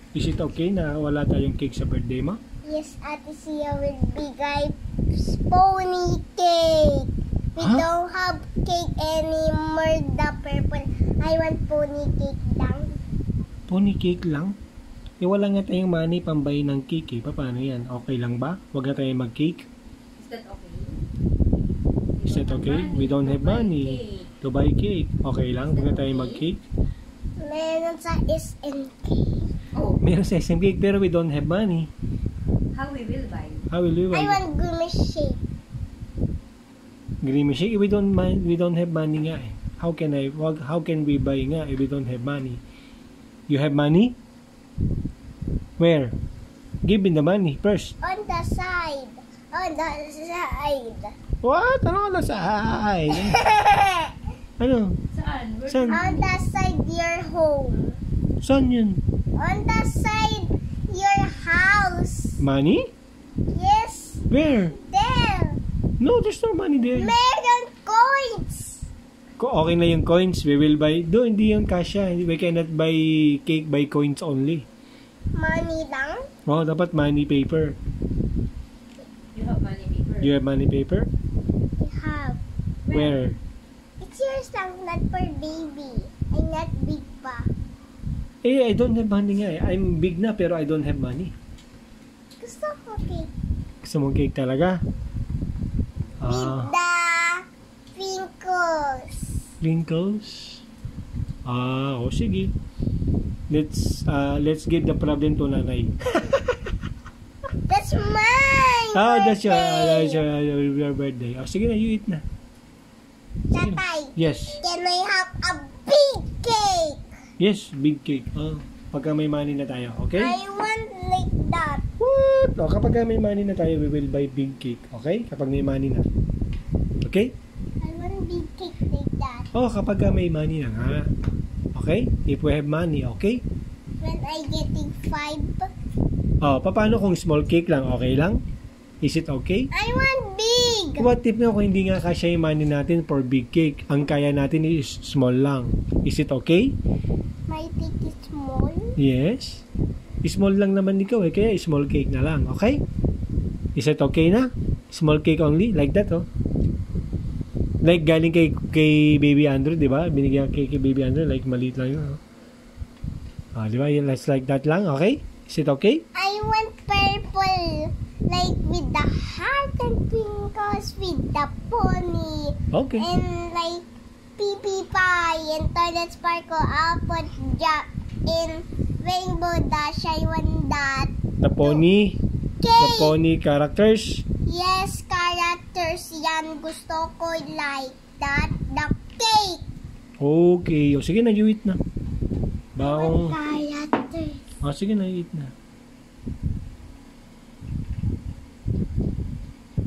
Is it okay na wala tayong cake sa birthday mo? Yes, Ate Sia will bigay pony cake. We don't have cake anymore, the purple. I want pony cake lang. Pony cake lang? Eh, wala nga tayong money pambayin ng cake eh. Paano yan? Okay lang ba? Huwag na tayong mag-cake? Is that okay? Is that okay? We don't have money to buy cake. Okay lang? Huwag na tayong mag-cake? Meron sa SNK. Oh, Meron sa SM cake pero we don't have money. how we will buy? How will we I buy? want gummy shake. Green shake? We don't have money nga eh. How can we buy nga if we don't have money? You have money? Where? Give me the money first. On the side. On the side. What? Ano ka na sa ay? Ano? Saan? Saan? On the side your home. Saan yun? On the side your house. Money? Yes. Where? There. No, there's no money there. Meron coins. Okay na yung coins. We will buy. Do, hindi yung kasya. We cannot buy cake by coins only. Money lang. Oh, dapat money paper. You have money paper. You have money paper? We have. Where? It's yours lang, not for baby. I'm not big pa. Eh, I don't have money nga eh. I'm big na pero I don't have money. Gusto ko cake. Gusto mong cake talaga? With Ah, the wrinkles. wrinkles? Ah, o sige. Let's give the problem to nanay. That's mine. That's birthday. your birthday. Oh, sige na, you eat na. Sige na. Tatay, Yes. can I have a big cake? Yes, big cake. Oh, pagka may money na tayo, okay? I want like that. What? Oh, kapag may money na tayo, we will buy big cake. Okay? Kapag may money na. Okay? I want big cake like that. Oh, kapag may money na nga. Okay? If we have money, okay? When I getting 5, Oh, paano kung small cake lang? Okay lang? Is it okay? I want big. What if nga kung hindi nga kasya yung money natin for big cake? Ang kaya natin is small lang. Is it okay? My cake is small. Yes. Small lang naman ikaw eh, kaya small cake na lang. Okay? Is it okay na? Small cake only? Like that, oh. Like galing kay Baby Andrew, di ba? Binigyan kay Baby Andrew, like maliit lang yun. Oh. Ah, di ba? Let's like that lang, okay? Is it okay? I want purple. Like with the heart and wrinkles with the pony. Okay. And like pee pie and toilet sparkle. I'll put in rainbow dash. I want that. The pony. The Cake. pony characters. Yes, characters yan. Gusto ko like that. The cake. Okay. O sige na, you eat na. I Baong. want characters. O sige na, you eat na.